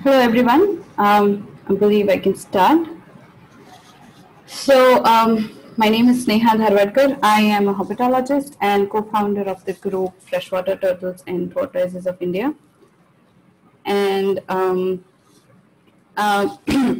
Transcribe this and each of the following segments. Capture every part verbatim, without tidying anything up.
Hello everyone, um, I believe I can start. So um, my name is Sneha Dharwadkar. I am a herpetologist and co-founder of the group Freshwater Turtles and Tortoises of India. And um, uh,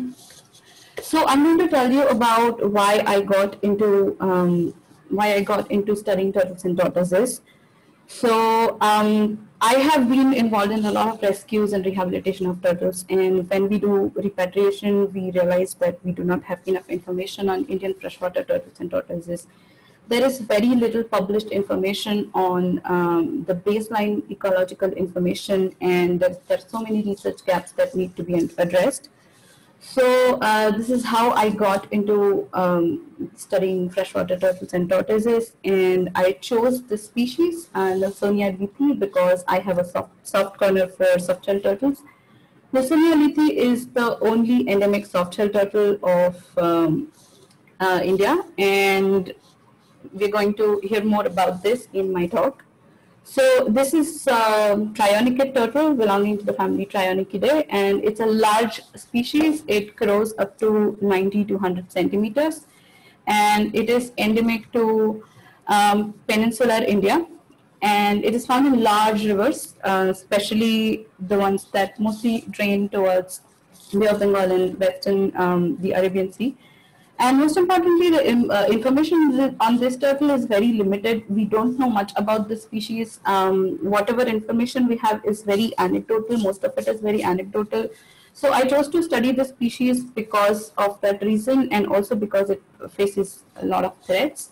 so I'm going to tell you about why I got into um, why I got into studying turtles and tortoises. So um, I have been involved in a lot of rescues and rehabilitation of turtles, and when we do repatriation, we realize that we do not have enough information on Indian freshwater turtles and tortoises. There is very little published information on um, the baseline ecological information, and there, there are so many research gaps that need to be addressed. So uh, this is how I got into um, studying freshwater turtles and tortoises, and I chose this species, uh, Lawsonia lethi, because I have a soft, soft corner for softshell turtles. Lawsonia lethi is the only endemic softshell turtle of um, uh, India, and we're going to hear more about this in my talk. So this is a Trionicid turtle belonging to the family Trionicidae, and it's a large species. It grows up to ninety to one hundred centimeters, and it is endemic to um, peninsular India, and it is found in large rivers, uh, especially the ones that mostly drain towards Bay of Bengal and western um, the Arabian Sea. And most importantly, the uh, information on this turtle is very limited. We don't know much about the species. Um, whatever information we have is very anecdotal. Most of it is very anecdotal. So I chose to study the species because of that reason, and also because it faces a lot of threats.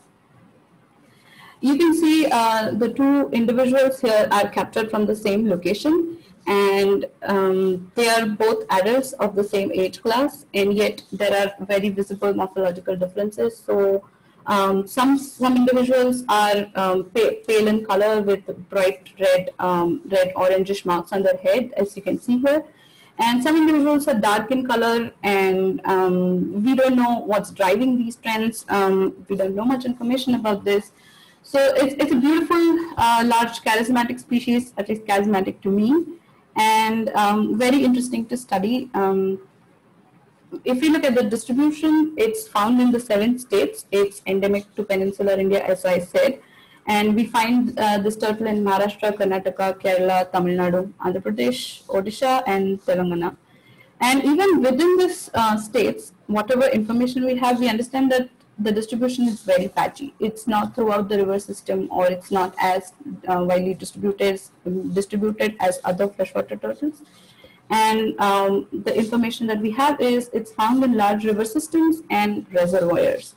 You can see uh, the two individuals here are captured from the same location, and um, they are both adults of the same age class, and yet there are very visible morphological differences. So um, some some individuals are um, pale, pale in color with bright red um, red orangish marks on their head, as you can see here, and some individuals are dark in color, and um, we don't know what's driving these trends. Um, we don't know much information about this. So it's, it's a beautiful, uh, large, charismatic species, at least charismatic to me, and um, very interesting to study. Um, if you look at the distribution, it's found in the seven states. It's endemic to peninsular India, as I said. And we find uh, this turtle in Maharashtra, Karnataka, Kerala, Tamil Nadu, Andhra Pradesh, Odisha, and Telangana. And even within these uh, states, whatever information we have, we understand that the distribution is very patchy. It's not throughout the river system, or it's not as uh, widely distributed, distributed as other freshwater turtles. And um, the information that we have is it's found in large river systems and reservoirs.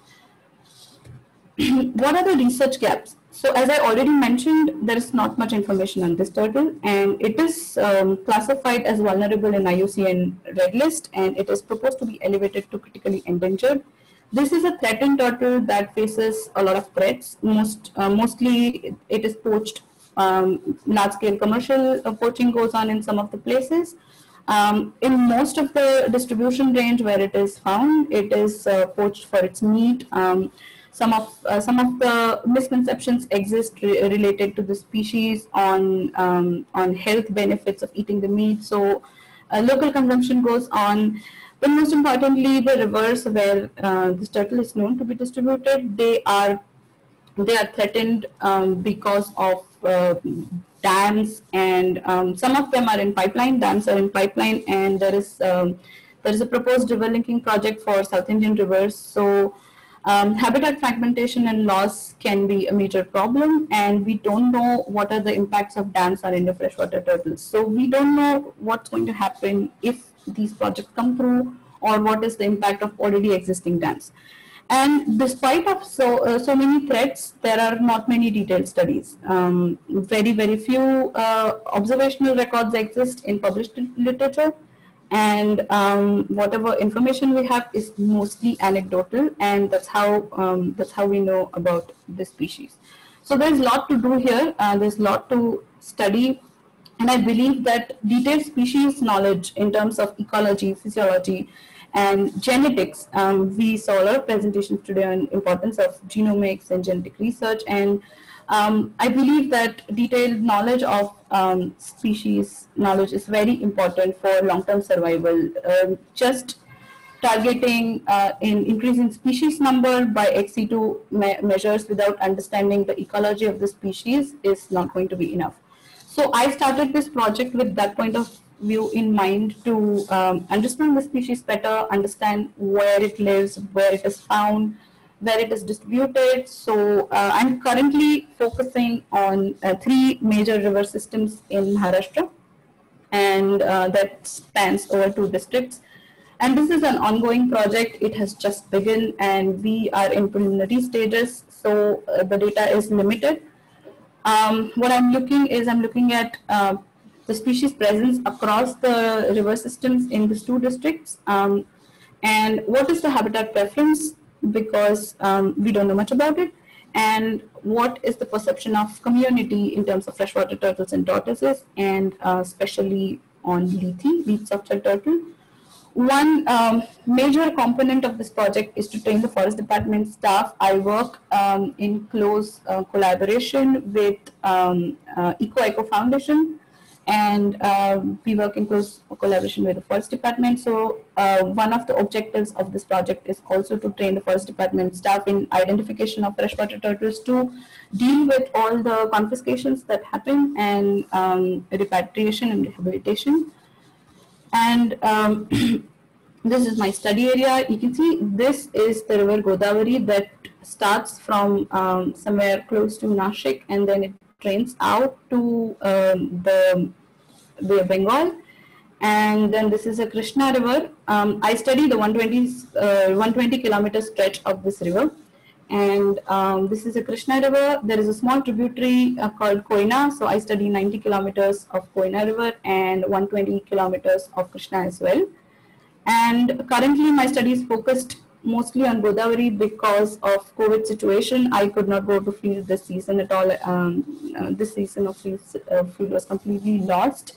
What are the research gaps? So as I already mentioned, there is not much information on this turtle, and it is um, classified as vulnerable in I U C N Red List, and it is proposed to be elevated to critically endangered. This is a threatened turtle that faces a lot of threats. Most, uh, mostly it is poached. Um, large-scale commercial uh, poaching goes on in some of the places. Um, in most of the distribution range where it is found, it is uh, poached for its meat. Um, some of uh, some of the misconceptions exist re related to the species on um, on health benefits of eating the meat. So uh, local consumption goes on. But most importantly, the rivers where uh, this turtle is known to be distributed, they are they are threatened um, because of uh, dams, and um, some of them are in pipeline. Dams are in pipeline, and there is um, there is a proposed river linking project for South Indian rivers. So um, habitat fragmentation and loss can be a major problem, and we don't know what are the impacts of dams on Indo freshwater turtles. So we don't know what's going to happen if these projects come through, or what is the impact of already existing dams. And despite of so uh, so many threats, there are not many detailed studies. Um, very very few uh, observational records exist in published literature, and um, whatever information we have is mostly anecdotal, and that's how um, that's how we know about this species. So there's a lot to do here. Uh, there's a lot to study. And I believe that detailed species knowledge in terms of ecology, physiology, and genetics, um, we saw a lot of presentations today on importance of genomics and genetic research, and Um, I believe that detailed knowledge of um, species knowledge is very important for long-term survival. Um, just targeting uh, in increasing species number by ex situ me measures without understanding the ecology of the species is not going to be enough. So I started this project with that point of view in mind, to um, understand the species better, understand where it lives, where it is found, where it is distributed. So uh, I'm currently focusing on uh, three major river systems in Maharashtra, and uh, that spans over two districts. And this is an ongoing project. It has just begun and we are in preliminary stages, so uh, the data is limited. Um, what I'm looking is I'm looking at uh, the species presence across the river systems in these two districts, um, and what is the habitat preference, because um, we don't know much about it, and what is the perception of community in terms of freshwater turtles and tortoises, and uh, especially on Lethe, leaf soft-shell turtle. One um, major component of this project is to train the forest department staff. I work um, in close uh, collaboration with um, uh, Eco Eco Foundation, and uh, we work in close collaboration with the forest department. So uh, one of the objectives of this project is also to train the forest department staff in identification of freshwater turtles, to deal with all the confiscations that happen, and um, repatriation and rehabilitation. And um, this is my study area. You can see this is the river Godavari that starts from um, somewhere close to Nashik, and then it drains out to um, the Bay of Bengal. And then this is a Krishna river. Um, I study the one hundred twenty kilometer stretch of this river. And um, this is a Krishna river. There is a small tributary uh, called Koyna. So I study ninety kilometers of Koyna river and one hundred twenty kilometers of Krishna as well. And currently my study is focused mostly on Godavari because of COVID situation. I could not go to field this season at all. Um, uh, this season of field, uh, field was completely lost.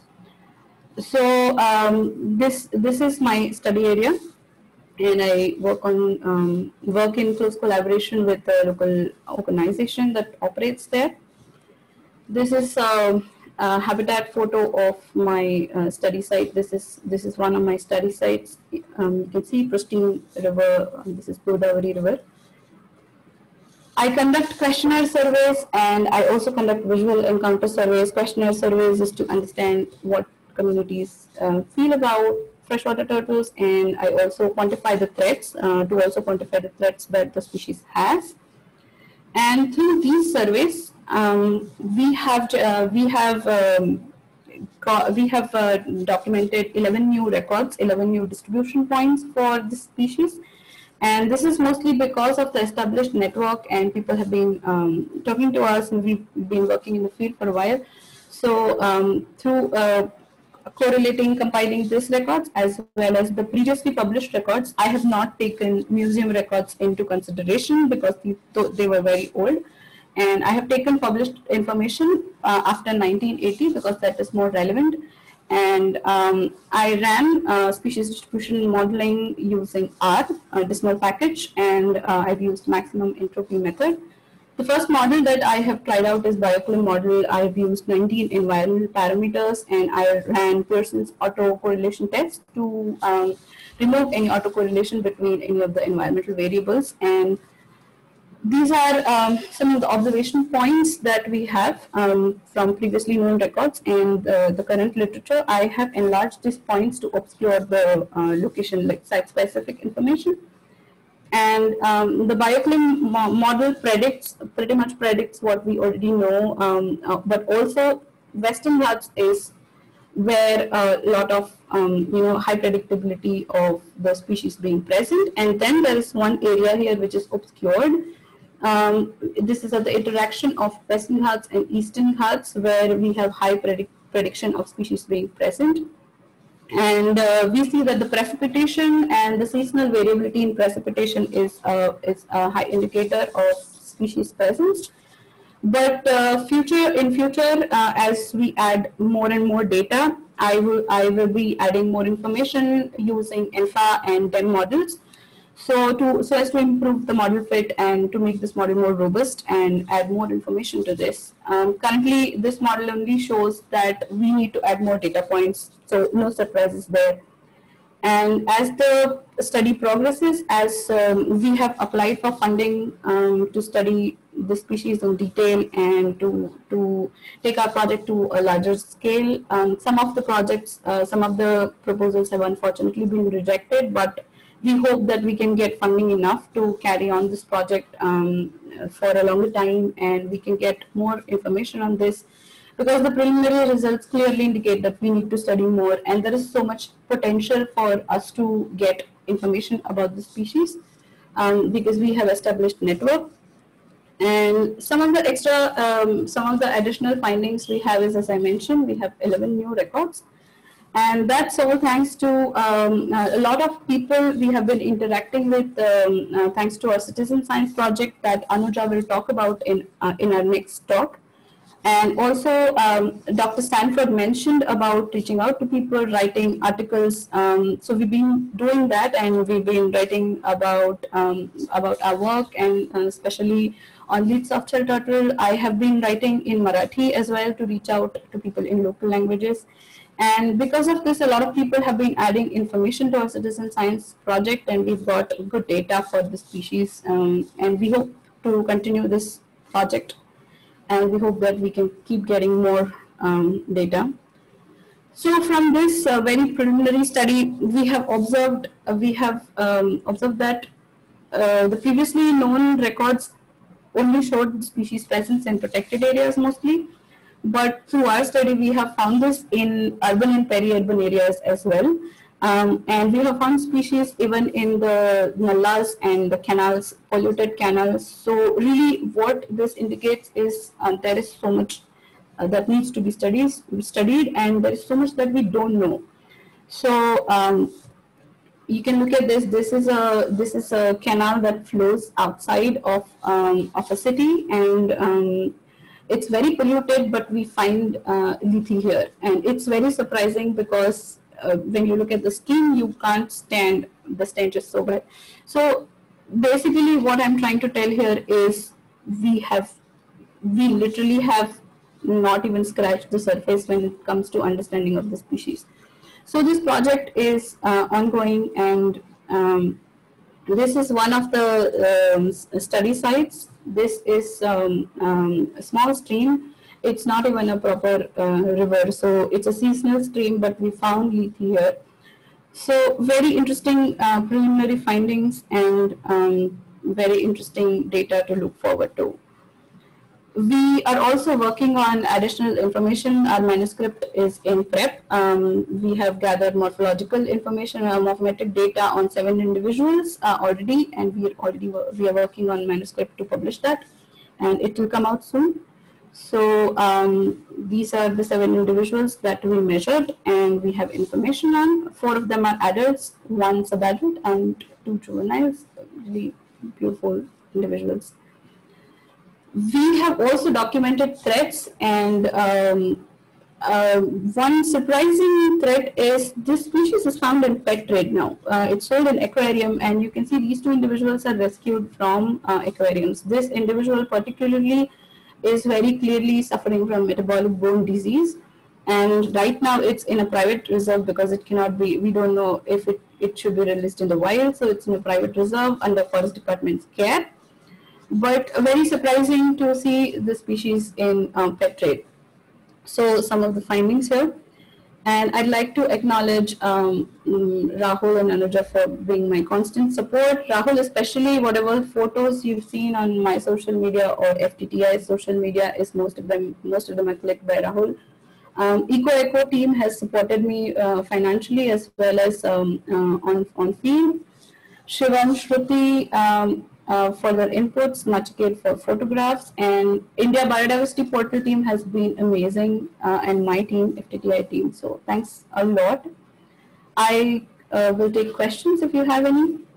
So um, this, this is my study area. And I work on um, work in close collaboration with the local organization that operates there. This is a, a habitat photo of my uh, study site. This is this is one of my study sites. Um, you can see pristine river. This is Godavari River. I conduct questionnaire surveys, and I also conduct visual encounter surveys. Questionnaire surveys is to understand what communities uh, feel about freshwater turtles, and I also quantify the threats, uh, to also quantify the threats that the species has. And through these surveys, um, we have uh, we have um, we have uh, documented eleven new records, eleven new distribution points for this species, and this is mostly because of the established network, and people have been um, talking to us, and we've been working in the field for a while. So um, through uh, correlating, compiling these records as well as the previously published records, I have not taken museum records into consideration because they were very old, and I have taken published information uh, after nineteen eighty because that is more relevant. And um, I ran uh, species distribution modeling using R, a decimal package, and uh, I've used maximum entropy method. The first model that I have tried out is BioClim model. I've used nineteen environmental parameters, and I ran Pearson's autocorrelation test to um, remove any autocorrelation between any of the environmental variables. And these are um, some of the observation points that we have um, from previously known records and uh, the current literature. I have enlarged these points to obscure the uh, location, like site-specific information. And um, the BioClim mo model predicts, pretty much predicts what we already know, um, uh, but also Western Ghats is where a lot of um, you know high predictability of the species being present. And then there is one area here which is obscured. Um, this is at the interaction of Western Ghats and Eastern Ghats, where we have high predict prediction of species being present. And uh, we see that the precipitation and the seasonal variability in precipitation is, uh, is a high indicator of species presence. But uh, future in future, uh, as we add more and more data, I will, I will be adding more information using ENFA and D E M models. So to so as to improve the model fit and to make this model more robust and add more information to this. Um, currently, this model only shows that we need to add more data points, so no surprises there. And as the study progresses, as um, we have applied for funding um, to study the species in detail and to to take our project to a larger scale, um, some of the projects, uh, some of the proposals have unfortunately been rejected, but we hope that we can get funding enough to carry on this project um, for a longer time, and we can get more information on this, because the preliminary results clearly indicate that we need to study more, and there is so much potential for us to get information about the species um, because we have established network. And some of the extra, um, some of the additional findings we have is, as I mentioned, we have eleven new records. And that's all thanks to um, a lot of people we have been interacting with, um, uh, thanks to our citizen science project that Anuja will talk about in, uh, in our next talk. And also, um, Doctor Stanford mentioned about reaching out to people, writing articles. Um, so we've been doing that, and we've been writing about um, about our work, and uh, especially on lead softshell turtle. I have been writing in Marathi as well to reach out to people in local languages. And because of this, a lot of people have been adding information to our citizen science project, and we've got good data for the species. Um, and we hope to continue this project. And we hope that we can keep getting more um, data. So from this uh, very preliminary study, we have observed uh, we have um, observed that uh, the previously known records only showed species presence in protected areas mostly, but through our study we have found this in urban and peri-urban areas as well. Um, and we have found species even in the nallas and the canals, polluted canals. So really what this indicates is uh, there is so much uh, that needs to be studied, studied, and there is so much that we don't know. So um, you can look at this. This is a this is a canal that flows outside of um, of a city, and um, it's very polluted, but we find uh, lethe here, and it's very surprising because Uh, when you look at the skin, you can't stand, the stench is so bad. So basically what I'm trying to tell here is we have, we literally have not even scratched the surface when it comes to understanding of the species. So this project is uh, ongoing, and um, this is one of the um, study sites. This is um, um, a small stream. It's not even a proper uh, river, so it's a seasonal stream, but we found lethe here. So very interesting uh, preliminary findings, and um, very interesting data to look forward to. We are also working on additional information. Our manuscript is in prep. Um, we have gathered morphological information, uh, morphometric data on seven individuals uh, already, and we are already we are working on manuscript to publish that, and it will come out soon. So um, these are the seven individuals that we measured, and we have information on. Four of them are adults, one sub-adult, and two juveniles, really beautiful individuals. We have also documented threats, and um, uh, one surprising threat is this species is found in pet trade now. Uh, it's sold in aquarium, and you can see these two individuals are rescued from uh, aquariums. This individual particularly is very clearly suffering from metabolic bone disease, and right now it's in a private reserve because it cannot be, we don't know if it, it should be released in the wild, so it's in a private reserve under Forest Department's care. But very surprising to see the species in um, pet trade. So some of the findings here. And I'd like to acknowledge um, Rahul and Anuja for being my constant support. Rahul, especially whatever photos you've seen on my social media or F T T I's social media, is most of them most of them are clicked by Rahul. Um, EcoEcho team has supported me uh, financially as well as um, uh, on on field. Shivam, Shruti um, uh, for their inputs, Nachiket for photographs, and India Biodiversity Portal team has been amazing, uh, and my team, F T T I team. So thanks a lot. I uh, will take questions if you have any.